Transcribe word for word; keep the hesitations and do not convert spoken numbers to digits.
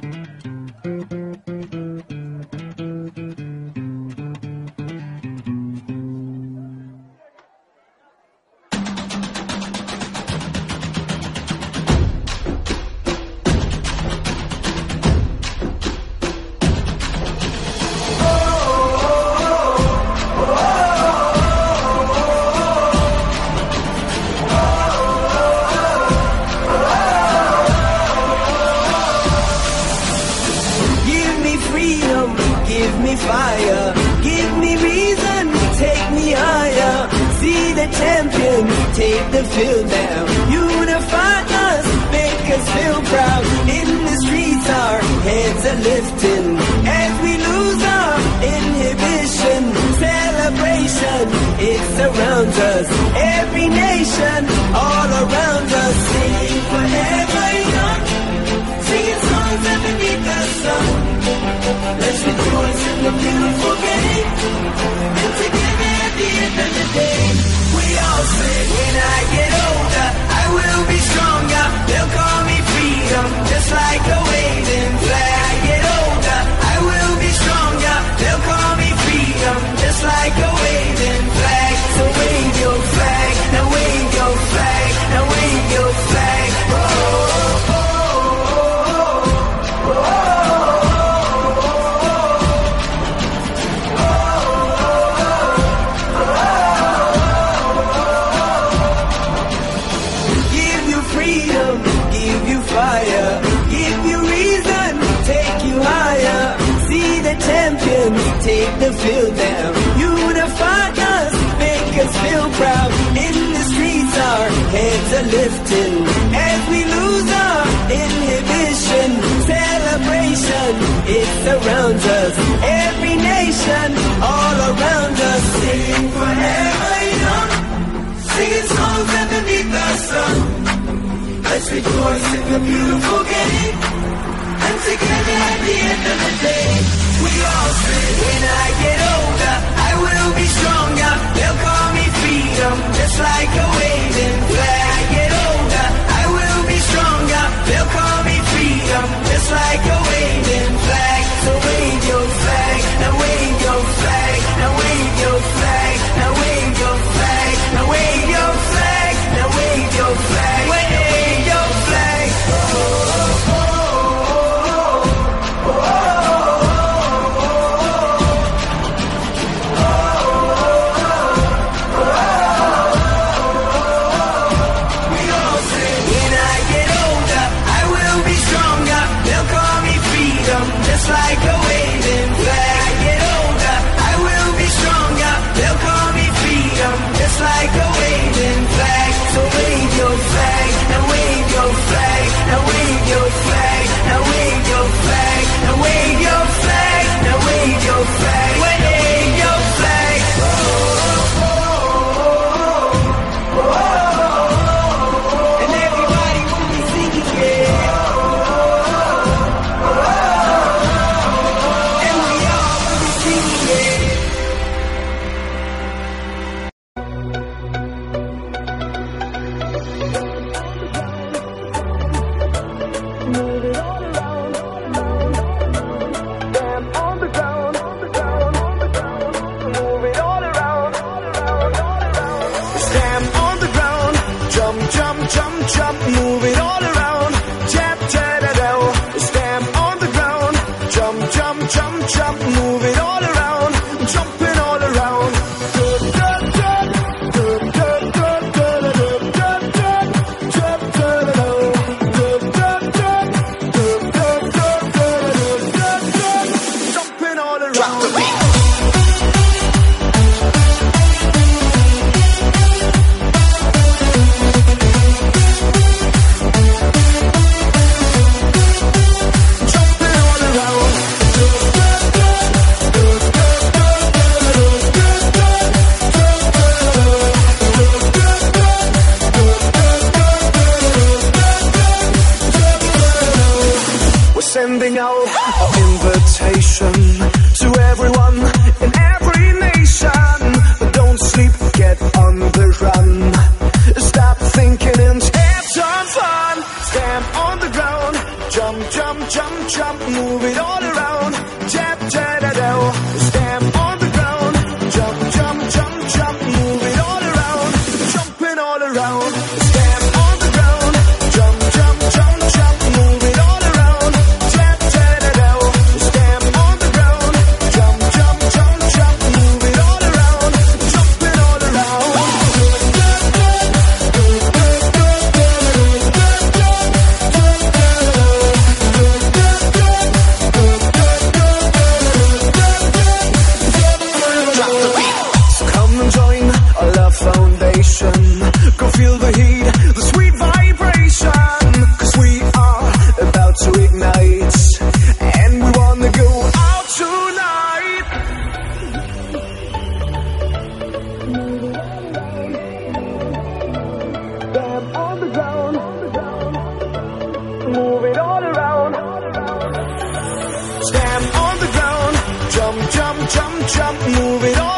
sending out an invitation to everyone in every nation. Don't sleep, get on the run. Stop thinking and have some fun. Stand on the ground, jump, jump, jump, jump, move it all around. Tap, tap, da, da. Stamp on the ground. Jump, jump, jump, jump, move it all around. Jumping all around. Stamp on the ground. Jump, jump, jump, jump, move it all around. Tap, tap, da, da. Stamp on the ground. Jump, jump, jump, jump, move it all around. Jumping all around. Foundation, go feel the heat, the sweet vibration, 'cause we are about to ignite, and we wanna go out tonight. Stand on the ground, move it all around. Stand on the ground, jump, jump, jump, jump, move it all